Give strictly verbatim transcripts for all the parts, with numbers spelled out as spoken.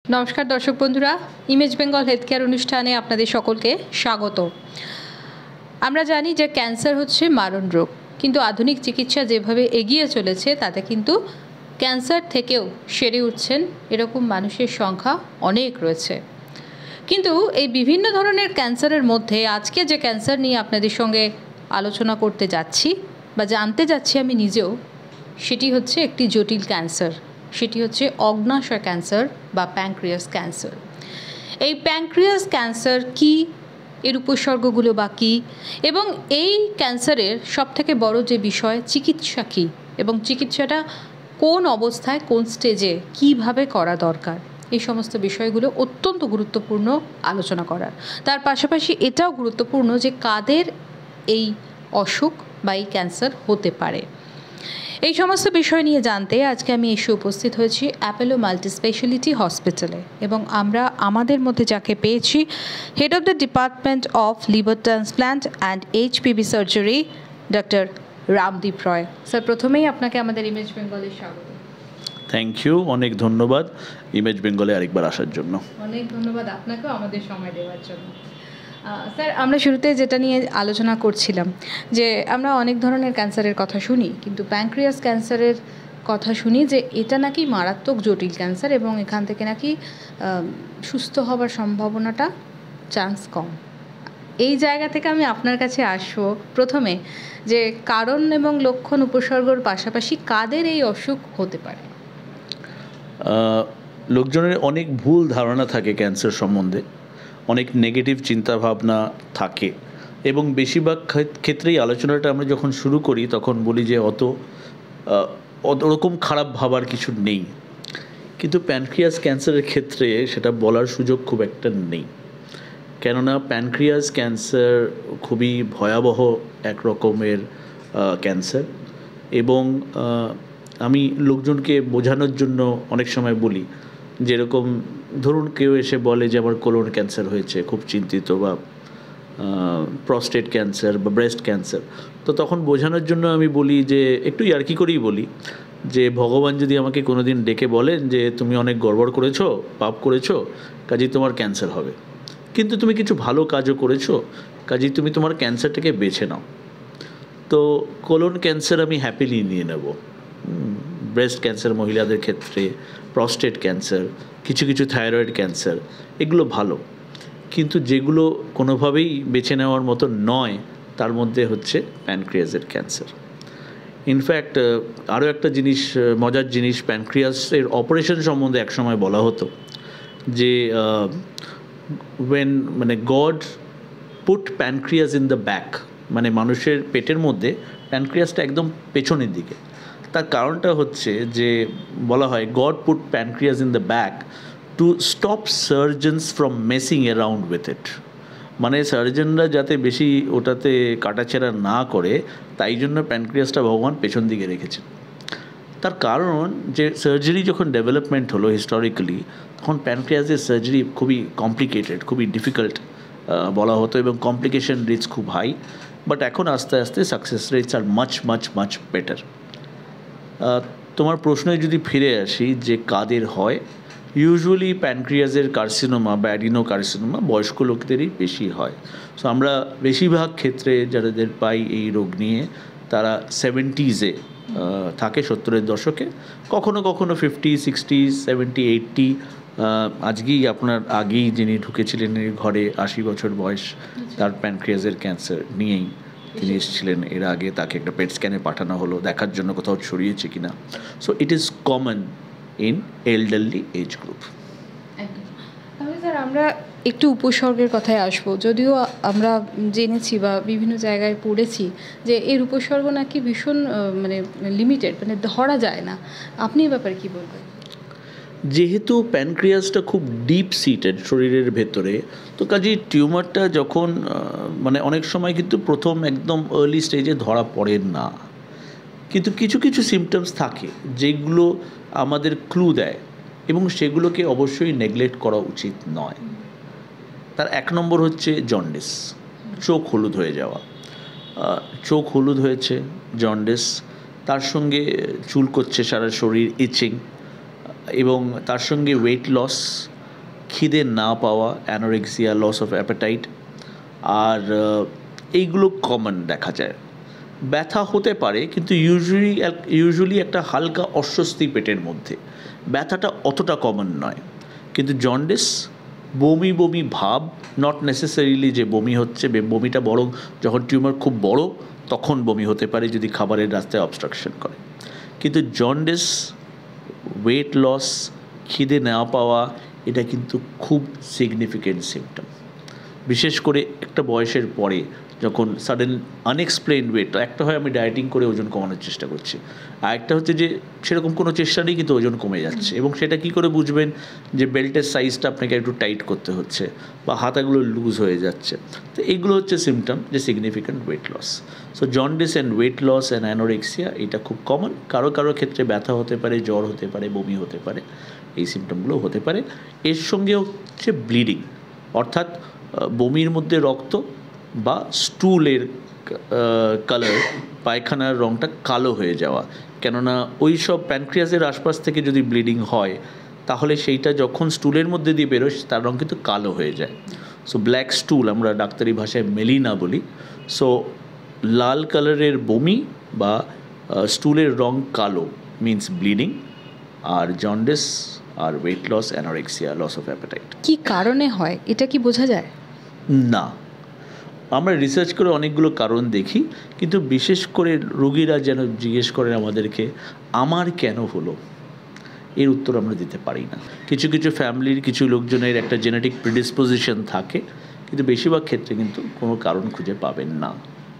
নমস্কার দর্শক বন্ধুরা, ইমেজ বেঙ্গল হেলথ কেয়ার অনুষ্ঠানে আপনাদের সকলকে স্বাগত। আমরা জানি যে ক্যান্সার হচ্ছে মারণ রোগ, কিন্তু আধুনিক চিকিৎসা যেভাবে এগিয়ে চলেছে তাতে কিন্তু ক্যান্সার থেকেও সেরে উঠছেন এরকম মানুষের সংখ্যা অনেক রয়েছে। কিন্তু এই বিভিন্ন ধরনের ক্যান্সারের মধ্যে আজকে যে ক্যান্সার নিয়ে আপনাদের সঙ্গে আলোচনা করতে যাচ্ছি বা জানতে যাচ্ছি আমি নিজেও, সেটি হচ্ছে একটি জটিল ক্যান্সার। সেটি হচ্ছে অগ্ন্যাশয় ক্যান্সার বা প্যানক্রিয়াস ক্যান্সার। এই প্যানক্রিয়াস ক্যান্সার কি, এর উপসর্গগুলো বা কী, এবং এই ক্যান্সারের সবথেকে বড় যে বিষয় চিকিৎসা কী, এবং চিকিৎসাটা কোন অবস্থায় কোন স্টেজে কিভাবে করা দরকার, এই সমস্ত বিষয়গুলো অত্যন্ত গুরুত্বপূর্ণ আলোচনা করার। তার পাশাপাশি এটাও গুরুত্বপূর্ণ যে কাদের এই অসুখ বা এই ক্যান্সার হতে পারে। এই সমস্ত বিষয় নিয়ে জানতে আজকে আমি এসে উপস্থিত হয়েছি অ্যাপোলো মাল্টি স্পেশালিটি হসপিটালে, এবং আমরা আমাদের মধ্যে যাকে পেয়েছি, head of the department of liver transplant and HPV surgery, doctor Ramdeep Roy. Sir, প্রথমেই আপনাকে আমাদের ইমেজ বেঙ্গলে স্বাগত। থ্যাংক ইউ, অনেক ধন্যবাদ ইমেজ বেঙ্গলে আরেকবার আসার জন্য। অনেক ধন্যবাদ আপনাকেও আমাদের সময় দেওয়ার জন্য। স্যার, আমরা শুরুতে যেটা নিয়ে আলোচনা করছিলাম যে আমরা অনেক ধরনের ক্যান্সারের কথা শুনি, কিন্তু প্যানক্রিয়াস ক্যান্সারের কথা শুনি যে এটা নাকি মারাত্মক জটিল ক্যান্সার এবং এখান থেকে নাকি সুস্থ হবার সম্ভাবনাটা চান্স কম। এই জায়গা থেকে আমি আপনার কাছে আসবো প্রথমে, যে কারণ এবং লক্ষণ উপসর্গর পাশাপাশি কাদের এই অসুখ হতে পারে। লোকজনের অনেক ভুল ধারণা থাকে ক্যান্সার সম্বন্ধে, অনেক নেগেটিভ চিন্তাভাবনা থাকে, এবং বেশিরভাগ ক্ষেত্রেই আলোচনাটা আমরা যখন শুরু করি তখন বলি যে অত ওরকম খারাপ ভাবার কিছু নেই। কিন্তু প্যানক্রিয়াস ক্যান্সারের ক্ষেত্রে সেটা বলার সুযোগ খুব একটা নেই, কেননা প্যানক্রিয়াস ক্যান্সার খুবই ভয়াবহ এক রকমের ক্যান্সার। এবং আমি লোকজনকে বোঝানোর জন্য অনেক সময় বলি, যেরকম ধরুন কেউ এসে বলে যে আমার কোলন ক্যান্সার হয়েছে, খুব চিন্তিত, বা প্রস্টেট ক্যান্সার বা ব্রেস্ট ক্যান্সার, তো তখন বোঝানোর জন্য আমি বলি যে একটু ইয়ার্কি করেই বলি যে ভগবান যদি আমাকে কোনো দিন ডেকে বলেন যে তুমি অনেক গড়বড় করেছো, পাপ করেছো, কাজেই তোমার ক্যান্সার হবে, কিন্তু তুমি কিছু ভালো কাজও করেছো, কাজেই তুমি তোমার ক্যান্সারটাকে বেছে নাও, তো কোলন ক্যান্সার আমি হ্যাপিলি নিয়ে নেব। ব্রেস্ট ক্যান্সার মহিলাদের ক্ষেত্রে, প্রস্টেট ক্যান্সার, কিছু কিছু থাইরয়েড ক্যান্সার, এগুলো ভালো, কিন্তু যেগুলো কোনোভাবেই বেছে নেওয়ার মতো নয় তার মধ্যে হচ্ছে প্যানক্রিয়াসের ক্যান্সার। ইনফ্যাক্ট আরও একটা জিনিস, মজার জিনিস, প্যানক্রিয়াসের অপারেশন সম্বন্ধে একসময় বলা হতো যে ওয়েন মানে God put pancreas in the back, মানে মানুষের পেটের মধ্যে প্যানক্রিয়াসটা একদম পেছনের দিকে। তার কারণটা হচ্ছে যে বলা হয় God put pancreas in the back to stop surgeons from messing around with it, মানে সার্জনরা যাতে বেশি ওটাতে কাটাছেঁড়া না করে, তাই জন্য প্যানক্রিয়াসটা ভগবান পেছন দিকে রেখেছেন। তার কারণ যে সার্জারি যখন ডেভেলপমেন্ট হলো হিস্টোরিক্যালি, তখন প্যানক্রিয়াসের সার্জারি খুবই কমপ্লিকেটেড, খুবই ডিফিকাল্ট বলা হতো, এবং কমপ্লিকেশন রেটস খুব হাই। বাট এখন আস্তে আস্তে success rates are much much much better. তোমার প্রশ্নে যদি ফিরে আসি যে কাদের হয়, ইউজুয়ালি প্যানক্রিয়াসের কার্সিনোমা বা অ্যাডিনো কার্সিনোমা বয়স্ক লোকদেরই বেশি হয়। সো আমরা বেশিরভাগ ক্ষেত্রে যাদের পাই এই রোগ নিয়ে, তারা সেভেন্টিজে থাকে, সত্তরের দশকে, কখনো কখনো ফিফটি, সিক্সটি, সেভেন্টি, এইটটি। আজকেই আপনার আগেই যিনি ঢুকেছিলেন এই ঘরে, আশি বছর বয়স, তার প্যানক্রিয়াসের ক্যান্সার নিয়েই তিনি এসেছিলেন এর আগে, তাকে একটা পেট স্ক্যানে পাঠানো হলো দেখার জন্য কোথাও ছড়িয়েছে কিনা। So it is common in elderly age group. তাহলে স্যার আমরা একটু উপসর্গের কথায় আসবো। যদিও আমরা জেনেছি বা বিভিন্ন জায়গায় পড়েছি যে এর উপসর্গ নাকি ভীষণ মানে লিমিটেড, মানে ধরা যায় না, আপনি এ ব্যাপারে কী বলবেন? যেহেতু প্যানক্রিয়াসটা খুব ডিপ সিটেড শরীরের ভেতরে, তো কাজেই টিউমারটা যখন মানে অনেক সময় কিন্তু প্রথম একদম আর্লি স্টেজে ধরা পড়ে না, কিন্তু কিছু কিছু সিমটমস থাকে যেগুলো আমাদের ক্লু দেয়, এবং সেগুলোকে অবশ্যই নেগলেক্ট করা উচিত নয়। তার এক নম্বর হচ্ছে জন্ডিস, চোখ হলুদ হয়ে যাওয়া। চোখ হলুদ হয়েছে, জন্ডিস, তার সঙ্গে চুল করছে সারা শরীর, ইচিং, এবং তার সঙ্গে ওয়েট লস, খিদে না পাওয়া, অ্যানোরেক্সিয়া, লস অফ অ্যাপেটাইট, আর এইগুলো কমন দেখা যায়। ব্যথা হতে পারে, কিন্তু ইউজুয়ালি ইউজুয়ালি একটা হালকা অস্বস্তি পেটের মধ্যে, ব্যথাটা অতটা কমন নয়। কিন্তু জন্ডিস, বমি বমি ভাব, নট নেসেসারিলি যে বমি হচ্ছে, বমিটা বরং যখন টিউমার খুব বড় তখন বমি হতে পারে যদি খাবারের রাস্তায় অবস্ট্রাকশন করে। কিন্তু জন্ডিস, ওয়েট লস, খিদে না পাওয়া, এটা কিন্তু খুব সিগনিফিক্যান্ট সিমটম। বিশেষ করে একটা বয়সের পরে যখন সাডেন আনএক্সপ্লেইনড ওয়েট, একটা হয় আমি ডায়েটিং করে ওজন কমানোর চেষ্টা করছি, আর একটা হচ্ছে যে সেরকম কোনো চেষ্টা নেই কিন্তু ওজন কমে যাচ্ছে, এবং সেটা কি করে বুঝবেন যে বেল্টের সাইজটা আপনাকে একটু টাইট করতে হচ্ছে বা হাতাগুলো লুজ হয়ে যাচ্ছে। তো এইগুলো হচ্ছে সিমটম যে significant weight loss. So jaundice and weight loss and anorexia এটা খুব কমন। কারো কারো ক্ষেত্রে ব্যথা হতে পারে, জ্বর হতে পারে, বমি হতে পারে, এই সিমটমগুলো হতে পারে। এর সঙ্গে হচ্ছে ব্লিডিং, অর্থাৎ বমির মধ্যে রক্ত বা স্টুলের কালার, পায়খানার রঙটা কালো হয়ে যাওয়া। কেননা ওই সব প্যানক্রিয়াসের আশপাশ থেকে যদি ব্লিডিং হয় তাহলে সেইটা যখন স্টুলের মধ্যে দিয়ে বেরোয় তার রঙ কিন্তু কালো হয়ে যায়। সো ব্ল্যাক স্টুল আমরা ডাক্তারি ভাষায় মেলিনা বলি। সো লাল কালারের বমি বা স্টুলের রঙ কালো মিন্স ব্লিডিং। আর জন্ডিস আর weight loss, anorexia, loss of appetite. কি কারণে হয় এটা কি বোঝা যায়? না, আমরা রিসার্চ করে অনেকগুলো কারণ দেখি, কিন্তু বিশেষ করে রোগীরা যেন জিজ্ঞেস করেন আমাদেরকে আমার কেন হলো, এর উত্তর আমরা দিতে পারি না। কিছু কিছু ফ্যামিলির কিছু লোকজনের একটা জেনেটিক প্রিডিসপোজিশন থাকে, কিন্তু বেশিরভাগ ক্ষেত্রে কিন্তু কোনো কারণ খুঁজে পাবেন না।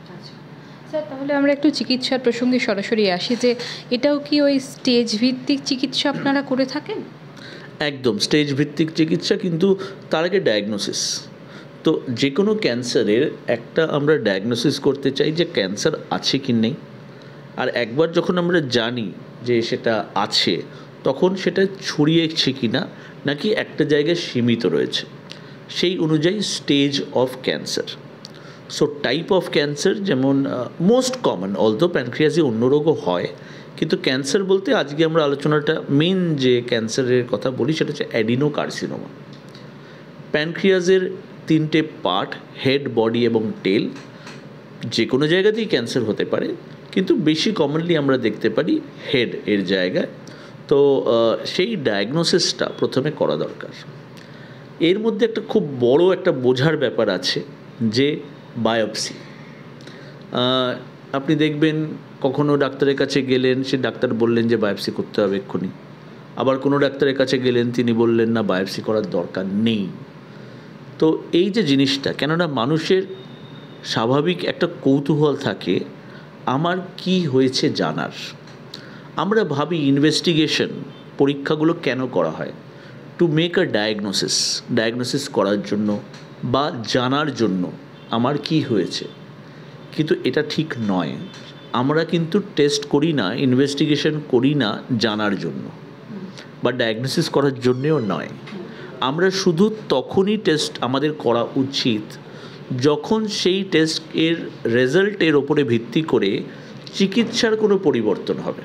স্যার, তাহলে আমরা একটু চিকিৎসার প্রসঙ্গে সরাসরি আসি, যে এটাও কি ওই স্টেজ ভিত্তিক চিকিৎসা আপনারা করে থাকেন? একদম স্টেজ ভিত্তিক চিকিৎসা, কিন্তু তার আগে ডায়াগনোসিস। তো যে কোনো ক্যান্সারের একটা আমরা ডায়াগনোসিস করতে চাই যে ক্যান্সার আছে কি নেই, আর একবার যখন আমরা জানি যে সেটা আছে তখন সেটা ছড়িয়েছে কি না, নাকি একটা জায়গায় সীমিত রয়েছে, সেই অনুযায়ী stage of cancer. So type of cancer যেমন মোস্ট কমন, অলদো প্যানক্রিয়াসে অন্য রোগও হয়, কিন্তু ক্যান্সার বলতে আজকে আমরা আলোচনাটা মেন যে ক্যান্সারের কথা বলি সেটা হচ্ছে অ্যাডিনোকার্সিনোমা। প্যানক্রিয়াসের তিনটে পার্ট, হেড, বডি এবং টেল, যে কোনো জায়গাতেই ক্যান্সার হতে পারে, কিন্তু বেশি কমনলি আমরা দেখতে পারি হেড এর জায়গায়। তো সেই ডায়াগনোসিসটা প্রথমে করা দরকার। এর মধ্যে একটা খুব বড় একটা বোঝার ব্যাপার আছে যে বায়োপসি। আপনি দেখবেন কখনো ডাক্তারের কাছে গেলেন, সে ডাক্তার বললেন যে বায়োপসি করতে হবে এক্ষুনি, আবার কোনো ডাক্তারের কাছে গেলেন তিনি বললেন না বায়োপসি করার দরকার নেই। তো এই যে জিনিসটা, কেননা মানুষের স্বাভাবিক একটা কৌতূহল থাকে আমার কি হয়েছে জানার। আমরা ভাবি ইনভেস্টিগেশন, পরীক্ষাগুলো কেন করা হয়? To make a diagnosis, diagnosis করার জন্য বা জানার জন্য আমার কি হয়েছে। কিন্তু এটা ঠিক নয়। আমরা কিন্তু টেস্ট করি না, ইনভেস্টিগেশন করি না জানার জন্য বা ডায়াগনোসিস করার জন্যেও নয়। আমরা শুধু তখনই টেস্ট আমাদের করা উচিত যখন সেই টেস্ট এর রেজাল্টের ওপরে ভিত্তি করে চিকিৎসার কোনো পরিবর্তন হবে।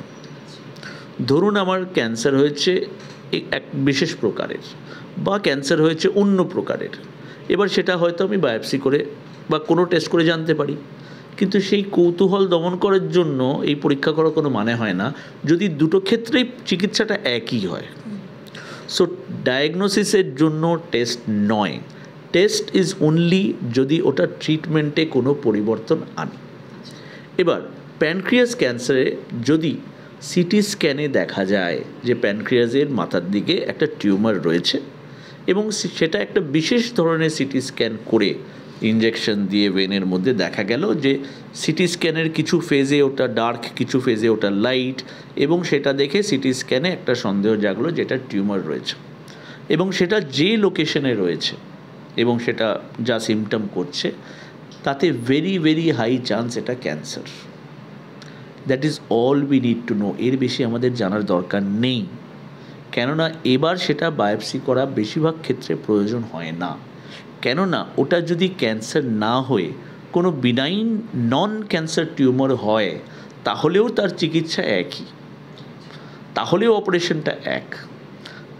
ধরুন আমার ক্যান্সার হয়েছে এক বিশেষ প্রকারের বা ক্যান্সার হয়েছে অন্য প্রকারের, এবার সেটা হয়তো আমি বায়োপসি করে বা কোনো টেস্ট করে জানতে পারি, কিন্তু সেই কৌতূহল দমন করার জন্য এই পরীক্ষা করার কোনো মানে হয় না যদি দুটো ক্ষেত্রেই চিকিৎসাটা একই হয়। সো ডায়াগনোসিসের জন্য টেস্ট নয়, টেস্ট ইজ অনলি যদি ওটা ট্রিটমেন্টে কোনো পরিবর্তন আনে। এবার প্যানক্রিয়াস ক্যান্সারে যদি সিটি স্ক্যানে দেখা যায় যে প্যানক্রিয়াসের মাথার দিকে একটা টিউমার রয়েছে এবং সেটা একটা বিশেষ ধরনের সিটি স্ক্যান করে ইনজেকশন দিয়ে ভেনের মধ্যে দেখা গেল যে সিটি স্ক্যানের কিছু ফেজে ওটা ডার্ক, কিছু ফেজে ওটা লাইট, এবং সেটা দেখে সিটি স্ক্যানে একটা সন্দেহ জাগলো যেটা টিউমার রয়েছে এবং সেটা যে লোকেশনে রয়েছে এবং সেটা যা সিমটম করছে তাতে ভেরি ভেরি হাই চান্স এটা cancer. That is all we need to know. এর বেশি আমাদের জানার দরকার নেই, কেননা এবার সেটা বায়োপসি করা বেশিরভাগ ক্ষেত্রে প্রয়োজন হয় না। কেননা ওটা যদি ক্যান্সার না হয়ে কোনো বিনাইন নন ক্যান্সার টিউমার হয় তাহলেও তার চিকিৎসা একই, তাহলেও অপারেশনটা এক।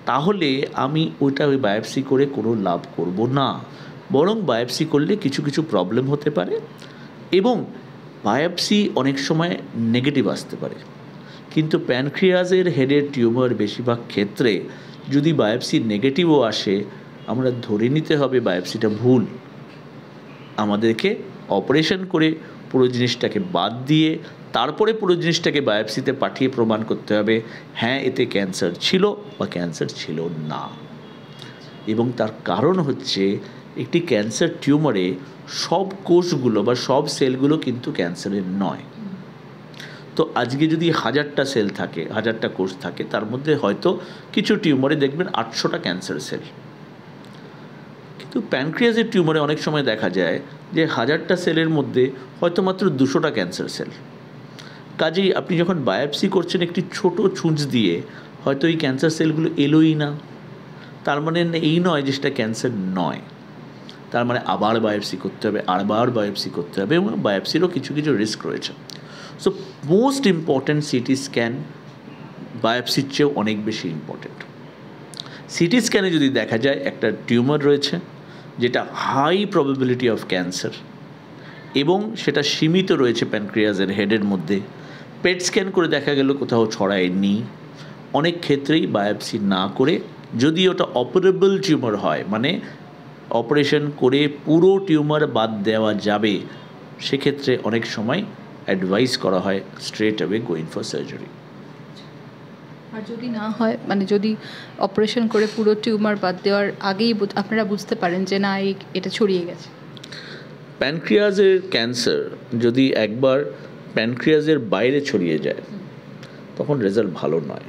তাহলে আমি ওইটা ওই বায়োপসি করে কোনো লাভ করব না, বরং বায়োপসি করলে কিছু কিছু প্রবলেম হতে পারে এবং বায়োপসি অনেক সময় নেগেটিভ আসতে পারে। কিন্তু প্যানক্রিয়াসের হেডের টিউমার বেশিরভাগ ক্ষেত্রে যদি বায়োপসি নেগেটিভও আসে, আমরা ধরে নিতে হবে বায়োপসিটা ভুল। আমাদেরকে অপারেশন করে পুরো জিনিসটাকে বাদ দিয়ে তারপরে পুরো জিনিসটাকে বায়োপসিতে পাঠিয়ে প্রমাণ করতে হবে হ্যাঁ এতে ক্যান্সার ছিল বা ক্যান্সার ছিল না। এবং তার কারণ হচ্ছে একটি ক্যান্সার টিউমারে সব কোষগুলো বা সব সেলগুলো কিন্তু ক্যান্সারের নয়। তো আজকে যদি হাজারটা সেল থাকে, হাজারটা কোষ থাকে, তার মধ্যে হয়তো কিছু টিউমারে দেখবেন আটশোটা ক্যান্সার সেল। কিন্তু প্যানক্রিয়াসের টিউমারে অনেক সময় দেখা যায় যে হাজারটা সেলের মধ্যে হয়তো মাত্র দুশোটা ক্যান্সার সেল। কাজেই আপনি যখন বায়োপসি করছেন একটি ছোট ছুঁচ দিয়ে, হয়তো এই ক্যান্সার সেলগুলো এলোই না, তার মানে এই নয় যে সেটা ক্যান্সার নয়। তার মানে আবার বায়োপসি করতে হবে, আবার বায়োপসি করতে হবে, এবং বায়োপসিরও কিছু কিছু রিস্ক রয়েছে। So most important CT scan বায়োপসির চেয়েও অনেক বেশি ইম্পর্ট্যান্ট। সিটি স্ক্যানে যদি দেখা যায় একটা টিউমার রয়েছে যেটা হাই প্রবাবিলিটি অফ ক্যান্সার এবং সেটা সীমিত রয়েছে প্যানক্রিয়াসের হেডের মধ্যে, পেট স্ক্যান করে দেখা গেল কোথাও ছড়ায়নি, অনেক ক্ষেত্রেই বায়োপসি না করে যদি ওটা অপারেবল টিউমার হয়, মানে অপারেশন করে পুরো টিউমার বাদ দেওয়া যাবে, সেক্ষেত্রে অনেক সময় অ্যাডভাইস করা হয় straight away going for surgery. আর যদি না হয়, মানে যদি অপারেশন করে পুরো টিউমার বাদ দেওয়ার আগেই আপনারা বুঝতে পারেন যে না এই এটা ছড়িয়ে গেছে? প্যানক্রিয়াসের ক্যান্সার যদি একবার প্যানক্রিয়াসের বাইরে ছড়িয়ে যায় তখন রেজাল্ট ভালো নয়।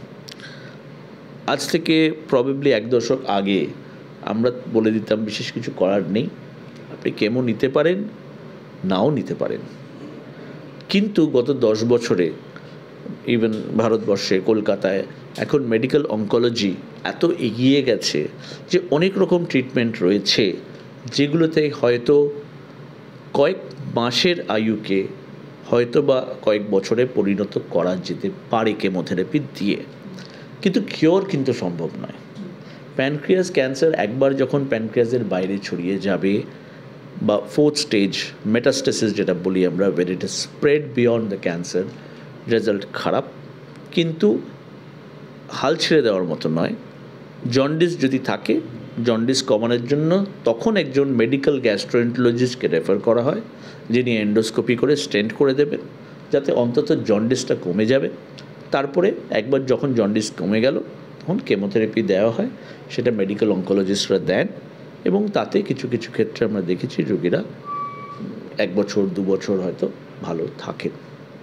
আজ থেকে প্রবাবলি এক দশক আগে আমরা বলে দিতাম বিশেষ কিছু করার নেই, আপনি কেমো নিতে পারেন, নাও নিতে পারেন। কিন্তু গত দশ বছরে ইভেন ভারতবর্ষে কলকাতায় এখন মেডিকেল অঙ্কোলজি এত এগিয়ে গেছে যে অনেক রকম ট্রিটমেন্ট রয়েছে যেগুলোতে হয়তো কয়েক মাসের আয়ুকে হয়তো বা কয়েক বছরে পরিণত করা যেতে পারে কেমোথেরাপি দিয়ে, কিন্তু কিওর কিন্তু সম্ভব নয়। প্যানক্রিয়াস ক্যান্সার একবার যখন প্যানক্রিয়াসের বাইরে ছড়িয়ে যাবে বা ফোর্থ স্টেজ মেটাস্টেসিস যেটা বলি আমরা, where it is spread beyond the cancer, result খারাপ। কিন্তু হাল ছেড়ে দেওয়ার মতো নয়। জন্ডিস যদি থাকে, জন্ডিস কমানোর জন্য তখন একজন মেডিকেল গ্যাস্ট্রোএন্টারোলজিস্টকে রেফার করা হয়, যিনি এন্ডোস্কোপি করে স্টেন্ট করে দেবেন যাতে অন্তত জন্ডিসটা কমে যাবে। তারপরে একবার যখন জন্ডিস কমে গেল তখন কেমোথেরাপি দেওয়া হয়, সেটা মেডিকেল অঙ্কোলজিস্টরা দেন এবং তাতে কিছু কিছু ক্ষেত্রে আমরা দেখেছি রোগীরা এক বছর দু বছর হয়তো ভালো থাকেন,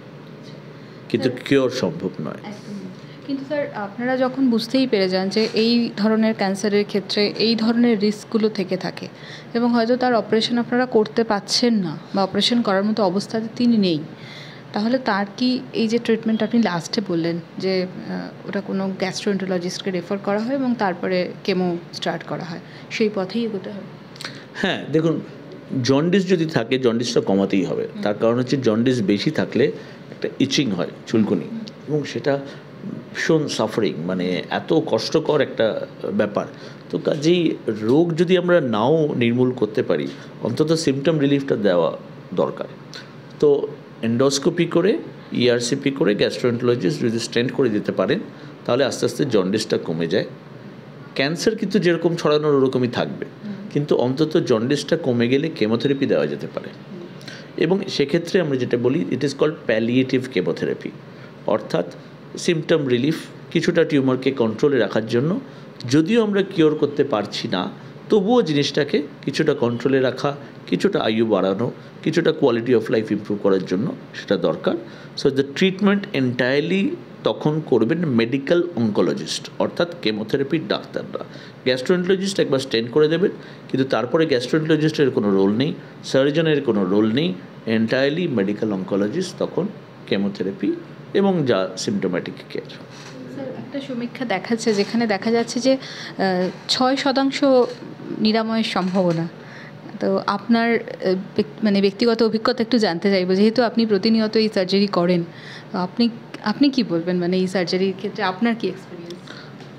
কিন্তু কিওর সম্ভব নয়। কিন্তু স্যার, আপনারা যখন বুঝতেই পেরে যান যে এই ধরনের ক্যান্সারের ক্ষেত্রে এই ধরনের রিস্কগুলো থেকে থাকে এবং হয়তো তার অপারেশন আপনারা করতে পারছেন না বা অপারেশন করার মতো অবস্থাতে তিনি নেই, তাহলে তার কি এই যে ট্রিটমেন্ট আপনি লাস্টে বললেন যে ওটা কোনো গ্যাস্ট্রোএন্টারোলজিস্টকে রেফার করা হয় এবং তারপরে কেমো স্টার্ট করা হয়, সেই পথেই এগোতে হবে? হ্যাঁ, দেখুন, জন্ডিস যদি থাকে জন্ডিসটা কমাতেই হবে। তার কারণ হচ্ছে জন্ডিস বেশি থাকলে একটা ইচিং হয়, চুলকুনি, এবং সেটা ভীষণ সাফারিং, মানে এত কষ্টকর একটা ব্যাপার। তো কাজেই রোগ যদি আমরা নাও নির্মূল করতে পারি, অন্তত সিমটম রিলিফটা দেওয়া দরকার। তো এন্ডোস্কোপি করে, ইআরসিপি করে গ্যাস্ট্রোএন্টারোলজিস্ট যদি স্টেন্ট করে দিতে পারেন তাহলে আস্তে আস্তে জন্ডিসটা কমে যায়। ক্যান্সার কিন্তু যেরকম ছড়ানোর ওরকমই থাকবে, কিন্তু অন্তত জন্ডিসটা কমে গেলে কেমোথেরাপি দেওয়া যেতে পারে। এবং সেক্ষেত্রে আমরা যেটা বলি, it is called palliative chemotherapy, অর্থাৎ সিমটম রিলিফ, কিছুটা টিউমারকে কন্ট্রোলে রাখার জন্য। যদিও আমরা কিওর করতে পারছি না, তবুও জিনিসটাকে কিছুটা কন্ট্রোলে রাখা, কিছুটা আয়ু বাড়ানো, কিছুটা কোয়ালিটি অফ লাইফ ইমপ্রুভ করার জন্য সেটা দরকার। সো দ্য ট্রিটমেন্ট এন্টায়ারলি তখন করবেন মেডিকেল অঙ্কোলজিস্ট, অর্থাৎ কেমোথেরাপির ডাক্তাররা। গ্যাস্ট্রোএন্টারোলজিস্ট একবার স্টেন্ট করে দেবেন, কিন্তু তারপরে গ্যাস্ট্রোএন্টারোলজিস্টের কোনো রোল নেই, সার্জনের কোনো রোল নেই, এন্টায়ারলি মেডিকেল অঙ্কোলজিস্ট তখন কেমোথেরাপি এবং যা সিমটোম্যাটিক কেয়ার। স্যার, একটা সমীক্ষা দেখাচ্ছে যেখানে দেখা যাচ্ছে যে ছয় শতাংশ নিরাময়ের সম্ভাবনা। তো আপনার মানে ব্যক্তিগত অভিজ্ঞতা একটু জানতে চাইবো, যেহেতু আপনি প্রতিনিয়ত এই সার্জারি করেন, তো আপনি আপনি কি বলবেন, মানে এই সার্জারির ক্ষেত্রে আপনার কি এক্সপিরিয়েন্স?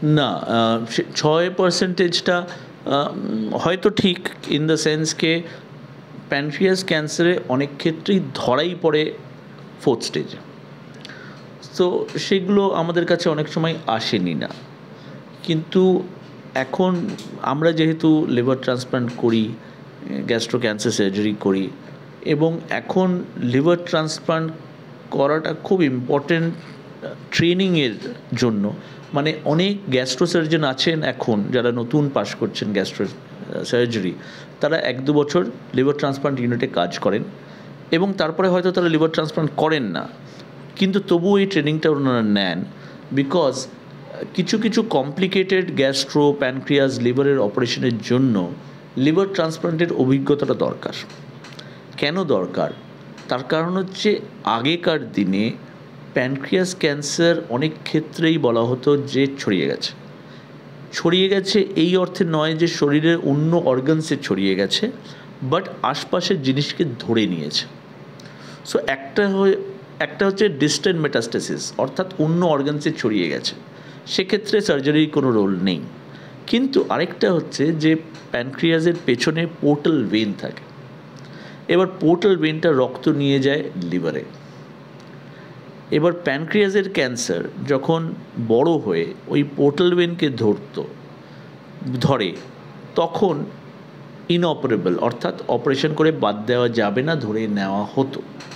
না, আহ, সে ছয় পার্সেন্টেজটা হয়তো ঠিক, ইন দ্য সেন্সকে প্যানক্রিয়াস ক্যান্সারে অনেক ক্ষেত্রেই ধরাই পড়ে ফোর্থ স্টেজে, তো সেগুলো আমাদের কাছে অনেক সময় আসেনি না। কিন্তু এখন আমরা যেহেতু লিভার ট্রান্সপ্লান্ট করি, গ্যাস্ট্রো ক্যান্সার সার্জারি করি, এবং এখন লিভার ট্রান্সপ্লান্ট করাটা খুব ইম্পর্টেন্ট ট্রেনিংয়ের জন্য, মানে অনেক গ্যাস্ট্রো সার্জন আছেন এখন যারা নতুন পাশ করছেন গ্যাস্ট্রো সার্জারি, তারা এক দু বছর লিভার ট্রান্সপ্লান্ট ইউনিটে কাজ করেন এবং তারপরে হয়তো তারা লিভার ট্রান্সপ্লান্ট করেন না, কিন্তু তবুও এই ট্রেনিংটা ওনারা নেন, বিকজ কিছু কিছু কমপ্লিকেটেড গ্যাস্ট্রো প্যানক্রিয়াস লিভারের অপারেশনের জন্য লিভার ট্রান্সপ্লান্টের অভিজ্ঞতাটা দরকার। কেন দরকার? তার কারণ হচ্ছে আগেকার দিনে প্যানক্রিয়াস ক্যান্সার অনেক ক্ষেত্রেই বলা হতো যে ছড়িয়ে গেছে। ছড়িয়ে গেছে এই অর্থে নয় যে শরীরের অন্য অর্গানসে ছড়িয়ে গেছে, বাট আশপাশের জিনিসকে ধরে নিয়েছে। সো একটা হয়ে একটা হচ্ছে ডিস্টেন্ট মেটাস্টেসিস, অর্থাৎ অন্য অর্গানসে ছড়িয়ে গেছে, সেক্ষেত্রে সার্জারির কোনো রোল নেই। কিন্তু আরেকটা হচ্ছে যে প্যানক্রিয়াসের পেছনে পোর্টাল ভেন থাকে, এবার পোর্টাল ভেনটা রক্ত নিয়ে যায় লিভারে। এবার প্যানক্রিয়াসের ক্যান্সার যখন বড় হয়ে ওই পোর্টাল ভেনকে ধরতো ধরে তখন ইনঅপারেবল, অর্থাৎ অপারেশন করে বাদ দেওয়া যাবে না, ধরে নেওয়া হতো।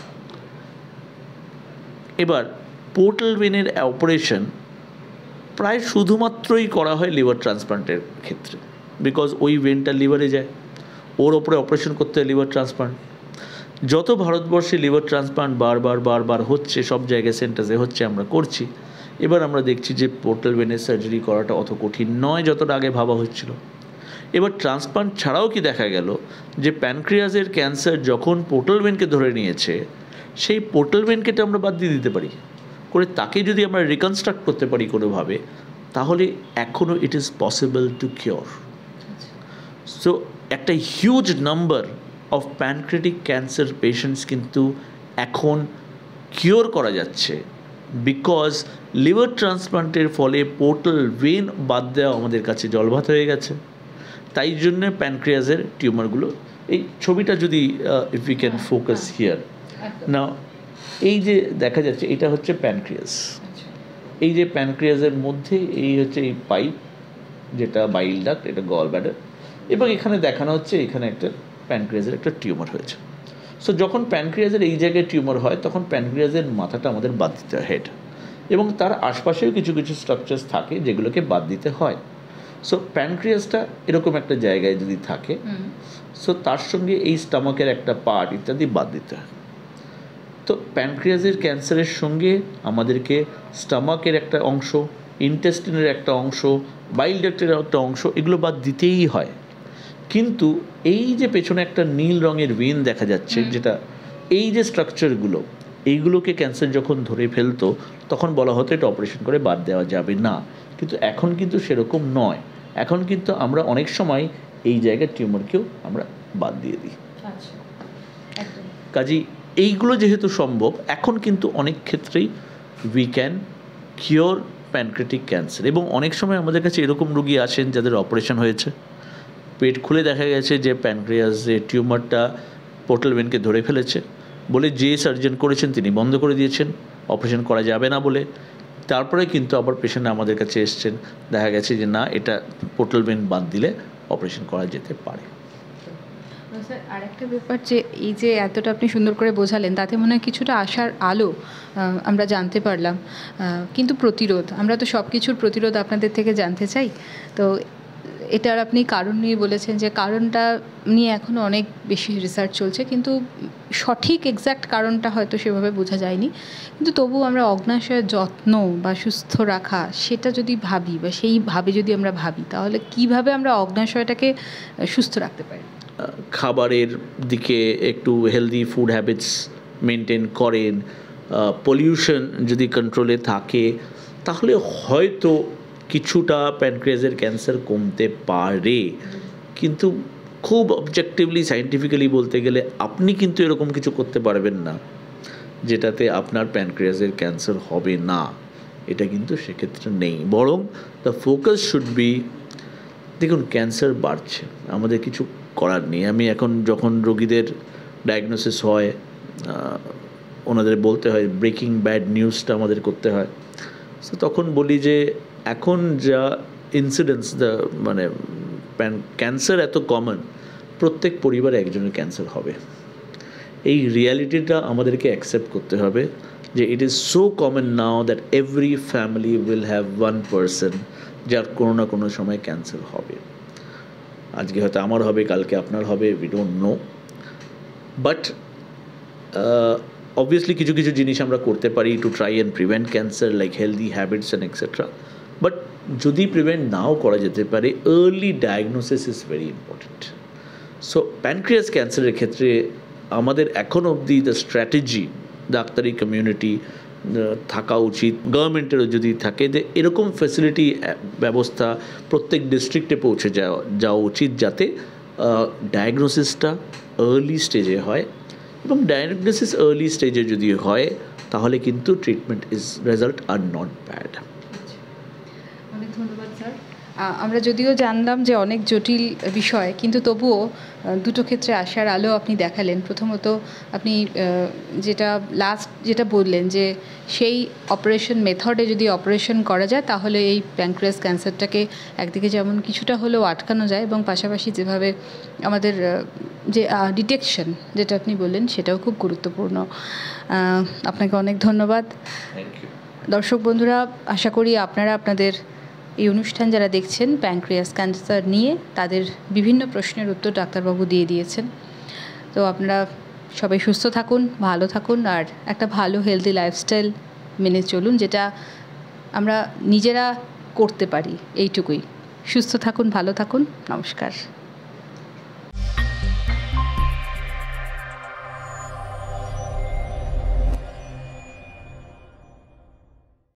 এবার পোর্টাল ভেনের অপারেশন প্রায় শুধুমাত্রই করা হয় লিভার ট্রান্সপ্লান্টের ক্ষেত্রে, বিকজ ওই ভেনটা লিভারে যায়, ওর ওপরে অপারেশন করতে হয় লিভার ট্রান্সপ্লান্ট। যত ভারতবর্ষে লিভার ট্রান্সপ্লান্ট বারবার বারবার হচ্ছে, সব জায়গায় সেন্টারে হচ্ছে, আমরা করছি, এবার আমরা দেখছি যে পোর্টাল ভেনের সার্জারি করাটা অত কঠিন নয় যতটা আগে ভাবা হচ্ছিল। এবার ট্রান্সপ্লান্ট ছাড়াও কি দেখা গেল যে প্যানক্রিয়াসের ক্যান্সার যখন পোর্টাল ভেনকে ধরে নিয়েছে, সেই পোর্টাল ভেনকে তো আমরা বাদ দিয়ে দিতে পারি করে, তাকে যদি আমরা রিকনস্ট্রাক্ট করতে পারি কোনোভাবে, তাহলে এখনও it is possible to cure. So একটা huge number of pancreatic cancer patients কিন্তু এখন কিওর করা যাচ্ছে, বিকজ লিভার ট্রান্সপ্লান্টের ফলে পোর্টাল ভেন বাদ দেওয়া আমাদের কাছে জলভাত হয়ে গেছে। তাই জন্য প্যানক্রিয়াসের টিউমারগুলো, এই ছবিটা যদি if you can focus here না, এই যে দেখা যাচ্ছে এটা হচ্ছে প্যানক্রিয়াস, এই যে প্যানক্রিয়াসের মধ্যে এই হচ্ছে এই পাইপ যেটা বাইল ডাক্ট, এটা গল ব্যাডার, এবং এখানে দেখানো হচ্ছে এখানে একটা প্যানক্রিয়াসের একটা টিউমার হয়েছে। সো যখন প্যানক্রিয়াসের এই জায়গায় টিউমার হয় তখন প্যানক্রিয়াসের মাথাটা আমাদের বাদ দিতে হয়, হেড, এবং তার আশপাশেও কিছু কিছু স্ট্রাকচার্স থাকে যেগুলোকে বাদ দিতে হয়। সো প্যানক্রিয়াসটা এরকম একটা জায়গায় যদি থাকে, সো তার সঙ্গে এই স্টামাকের একটা পার্ট ইত্যাদি বাদ দিতে হয়। তো প্যানক্রিয়াসের ক্যান্সারের সঙ্গে আমাদেরকে স্টামাকের একটা অংশ, ইন্টেস্টিনের একটা অংশ, বাইল ডাক্টের একটা অংশ, এগুলো বাদ দিতেই হয়। কিন্তু এই যে পেছনে একটা নীল রঙের ভেন দেখা যাচ্ছে, যেটা এই যে স্ট্রাকচারগুলো, এইগুলোকে ক্যান্সার যখন ধরে ফেলতো তখন বলা হতো এটা অপারেশন করে বাদ দেওয়া যাবে না, কিন্তু এখন কিন্তু সেরকম নয়। এখন কিন্তু আমরা অনেক সময় এই জায়গার টিউমারকেও আমরা বাদ দিয়ে দিই। কাজেই এইগুলো যেহেতু সম্ভব, এখন কিন্তু অনেক ক্ষেত্রেই we can cure pancreatic cancer. এবং অনেক সময় আমাদের কাছে এরকম রোগী আসেন যাদের অপারেশন হয়েছে, পেট খুলে দেখা গেছে যে প্যানক্রিয়াসের টিউমারটা পোর্টাল ভেনকে ধরে ফেলেছে, বলে যে সার্জন করেছেন তিনি বন্ধ করে দিয়েছেন, অপারেশন করা যাবে না বলে। তারপরে কিন্তু আবার পেশেন্ট আমাদের কাছে এসছেন, দেখা গেছে যে না, এটা পোর্টাল ভেন বাদ দিলে অপারেশন করা যেতে পারে। স্যার, আরেকটা ব্যাপার, যে এই যে এতটা আপনি সুন্দর করে বোঝালেন, তাতে মনে হয় কিছুটা আশার আলো আমরা জানতে পারলাম। কিন্তু প্রতিরোধ, আমরা তো সব কিছুর প্রতিরোধ আপনাদের থেকে জানতে চাই। তো এটার আপনি কারণ নিয়ে বলেছেন যে কারণটা নিয়ে এখনও অনেক বেশি রিসার্চ চলছে, কিন্তু সঠিক এক্স্যাক্ট কারণটা হয়তো সেভাবে বোঝা যায়নি। কিন্তু তবুও আমরা অগ্নাশয়ের যত্ন বা সুস্থ রাখা, সেটা যদি ভাবি বা সেইভাবে যদি আমরা ভাবি, তাহলে কিভাবে আমরা অগ্নাশয়টাকে সুস্থ রাখতে পারি? খাবারের দিকে একটু হেলদি ফুড হ্যাবিটস মেনটেন করেন, পলিউশন যদি কন্ট্রোলে থাকে, তাহলে হয়তো কিছুটা প্যানক্রিয়াসের ক্যান্সার কমতে পারে। কিন্তু খুব অবজেক্টিভলি সায়েন্টিফিক্যালি বলতে গেলে আপনি কিন্তু এরকম কিছু করতে পারবেন না যেটাতে আপনার প্যানক্রিয়াসের ক্যান্সার হবে না, এটা কিন্তু সেক্ষেত্রে নেই, বরং দ্য ফোকাস শুড বি, দেখুন ক্যান্সার বাড়ছে, আমাদের কিছু করার নেই। আমি এখন যখন রোগীদের ডায়াগনোসিস হয়, ওনাদের বলতে হয় ব্রেকিং ব্যাড নিউজটা আমাদের করতে হয়, সো তখন বলি যে এখন যা ইনসিডেন্স, দ্য মানে ক্যান্সার এত কমন, প্রত্যেক পরিবারে একজনের ক্যান্সার হবে। এই রিয়ালিটিটা আমাদেরকে অ্যাকসেপ্ট করতে হবে যে it is so common now that every family will have one person যার কোনো না কোনো সময় ক্যান্সার হবে। আজকে হয়তো আমার হবে, কালকে আপনার হবে, we don't know. But obviously কিছু কিছু জিনিস আমরা করতে পারি to try and prevent cancer, like healthy habits and etcetera. But যদি প্রিভেন্ট নাও করা যেতে পারে, early diagnosis is very important. So pancreas ক্যান্সারের ক্ষেত্রে আমাদের এখন অবধি দ্য স্ট্র্যাটেজি ডাক্তারি কমিউনিটি থাকা উচিত, গভর্নমেন্টেরও যদি থাকে, যে এরকম ফ্যাসিলিটি ব্যবস্থা প্রত্যেক ডিস্ট্রিক্টে পৌঁছে যাওয়া যাওয়া উচিত, যাতে ডায়াগনোসিসটা আর্লি স্টেজে হয়। এবং ডায়াগনোসিস আর্লি স্টেজে যদি হয় তাহলে কিন্তু treatment is result are not bad. অনেক ধন্যবাদ স্যার। আমরা যদিও জানলাম যে অনেক জটিল বিষয়, কিন্তু তবুও দুটো ক্ষেত্রে আশার আলো আপনি দেখালেন। প্রথমত আপনি যেটা লাস্ট যেটা বললেন যে সেই অপারেশন মেথডে যদি অপারেশন করা যায় তাহলে এই প্যানক্রিয়াস ক্যান্সারটাকে একদিকে যেমন কিছুটা হলেও আটকানো যায়, এবং পাশাপাশি যেভাবে আমাদের যে ডিটেকশন যেটা আপনি বললেন সেটাও খুব গুরুত্বপূর্ণ। আপনাকে অনেক ধন্যবাদ। দর্শক বন্ধুরা, আশা করি আপনারা আপনাদের এই অনুষ্ঠান যারা দেখছেন প্যানক্রিয়াস ক্যান্সার নিয়ে, তাদের বিভিন্ন প্রশ্নের উত্তর ডাক্তারবাবু দিয়ে দিয়েছেন। তো আপনারা সবাই সুস্থ থাকুন, ভালো থাকুন, আর একটা ভালো হেলদি লাইফস্টাইল মেনে চলুন, যেটা আমরা নিজেরা করতে পারি, এইটুকুই। সুস্থ থাকুন, ভালো থাকুন, নমস্কার।